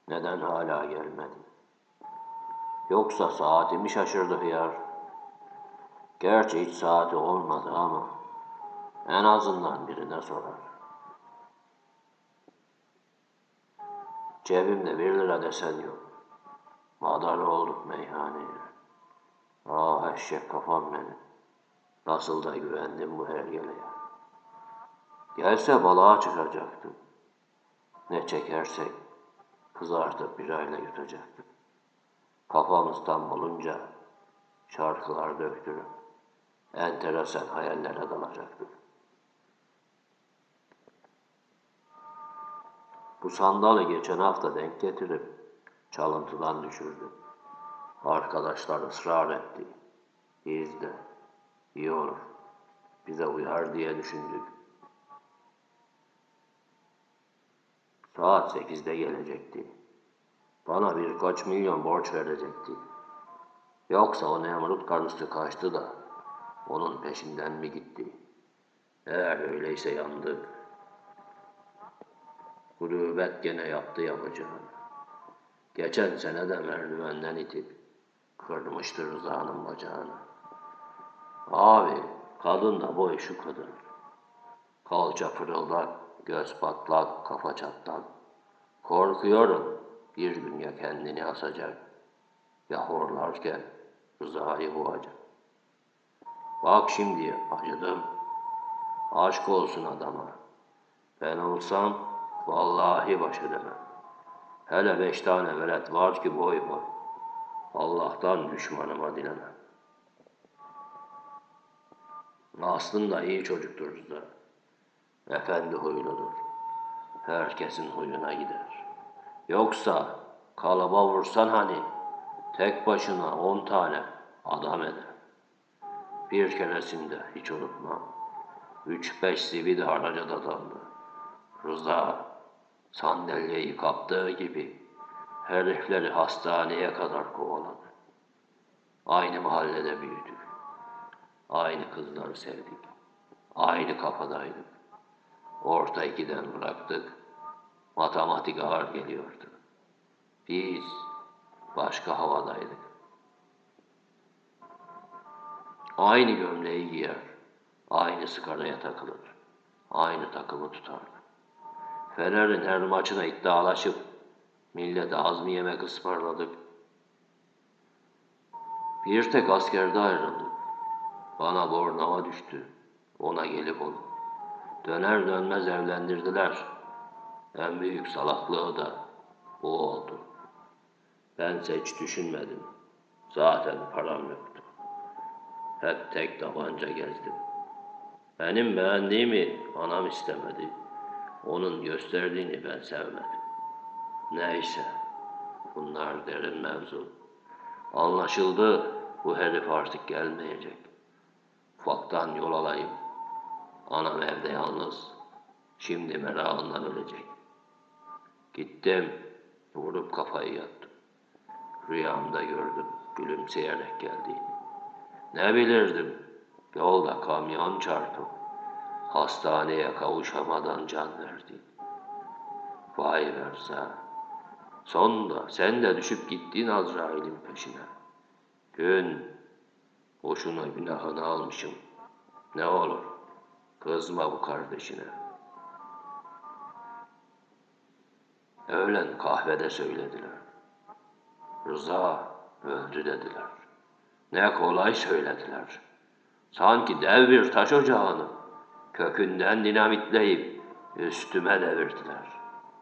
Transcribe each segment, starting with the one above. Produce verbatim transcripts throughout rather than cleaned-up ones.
Neden hala gelmedi? Yoksa saati mi şaşırdı hıyar? Gerçi hiç saati olmadı ama en azından birine sorar. Cebimde bir lira desen yok. Madar olduk meyhaneye. Ah eşek kafam benim. Nasıl da güvendim bu hergeleye. Gelse balığa çıkacaktım. Ne çekersek kızartıp birayla yutacaktık. Kafamızdan bulunca şarkılar döktürüp enteresan hayallere dalacaktık. Bu sandalı geçen hafta denk getirip çalıntıdan düşürdüm. Arkadaşlar ısrar etti. Biz de iyi olur, bize uyar diye düşündük. Saat sekizde gelecekti. Bana birkaç milyon borç verecekti. Yoksa o Nemrut karısı kaçtı da onun peşinden mi gitti? Eğer öyleyse yandık. Gurubet gene yaptı yapacağını. Geçen sene de merdivenden itip kırmıştı Rıza'nın bacağını. Abi, kadın da boy şu kadar. Kalça fırıldak, göz patlak, kafa çatlak. Korkuyorum bir gün ya kendini asacak, ya horlarken Rıza'yı boğacak. Bak şimdi acıdım, aşk olsun adama. Ben olsam vallahi baş edemem. Hele beş tane velet var ki boy boy. Allah'tan düşmanıma dilemem. Aslında iyi çocuktur Rıza. Efendi huyludur. Herkesin huyuna gider. Yoksa kalıba vursan hani tek başına on tane adam eder. Bir keresinde hiç unutmam. Üç beş zibidi haraca dadandı. Rıza sandalyeyi kaptığı gibi herifleri hastaneye kadar kovaladı. Aynı mahallede büyüdük. Aynı kızları sevdik. Aynı kafadaydık. Orta ikiden bıraktık. Matematik ağır geliyordu. Biz başka havadaydık. Aynı gömleği giyer. Aynı sigaraya takılır. Aynı takımı tutardı. Fener'in her maçına iddialaşıp millete az mı yemek ısmarladık. Bir tek askerde ayrıldık. Bana bornava düştü. Ona gelip onu. Döner dönmez evlendirdiler. En büyük salaklığı da o oldu. Bense hiç düşünmedim. Zaten param yoktu. Hep tek tabanca gezdim. Benim beğendiğimi anam istemedi. Onun gösterdiğini ben sevmedim. Neyse, bunlar derin mevzu. Anlaşıldı, bu herif artık gelmeyecek. Ufaktan yol alayım. Anam evde yalnız. Şimdi merakından ölecek. Gittim, vurup kafayı yattım. Rüyamda gördüm, gülümseyerek geldiğini. Ne bilirdim, yolda kamyon çarpıp hastaneye kavuşamadan can verdi. Vay versa, sonunda sen de düşüp gittin Azrail'in peşine. Gün, boşuna günahını almışım. Ne olur, kızma bu kardeşine. Öğlen kahvede söylediler. Rıza öldü dediler. Ne kolay söylediler. Sanki dev bir taş ocağını kökünden dinamitleyip üstüme devirdiler.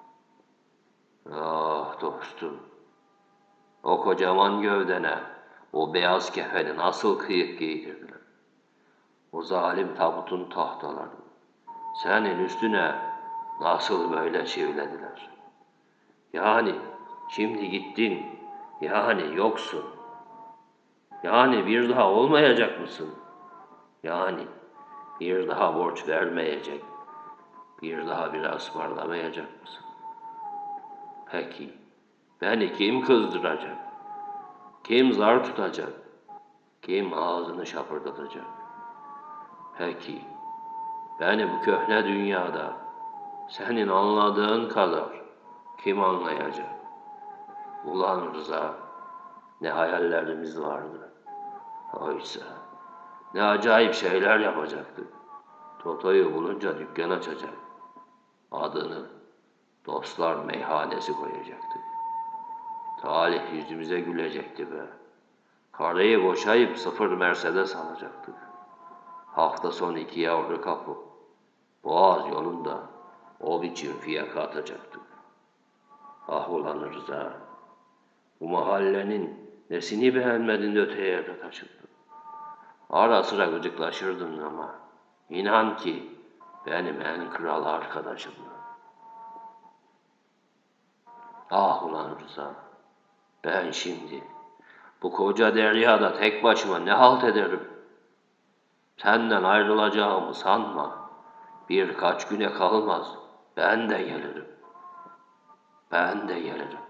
Ah dostum, o kocaman gövdene o beyaz kefeni nasıl kıyık giydirdiler. O zalim tabutun tahtalarını senin üstüne nasıl böyle çivilediler. Yani şimdi gittin, yani yoksun. Yani bir daha olmayacak mısın? Yani bir daha borç vermeyecek, bir daha bir ısmarlamayacak mısın? Peki, beni kim kızdıracak? Kim zar tutacak? Kim ağzını şapırdatacak? Peki, beni bu köhne dünyada senin anladığın kadar kim anlayacak? Ulan Rıza, ne hayallerimiz vardı. Oysa ne acayip şeyler yapacaktık. Toto'yu bulunca dükkan açacak. Adını Dostlar Meyhanesi koyacaktık. Talih yüzümüze gülecekti be. Karıyı boşayıp sıfır Mercedes alacaktık. Hafta sonu iki yavru kapı. Boğaz yolunda o biçim fiyaka atacaktık. Ah ulan Rıza, bu mahallenin nesini beğenmedin de öte yerde taşıdın. Ara sıra gıcıklaşırdın ama inan ki benim en kral arkadaşımdı. Ah ulan Rıza, ben şimdi bu koca deryada tek başıma ne halt ederim? Senden ayrılacağımı sanma. Birkaç güne kalmaz. Ben de gelirim. Ben de gelirim.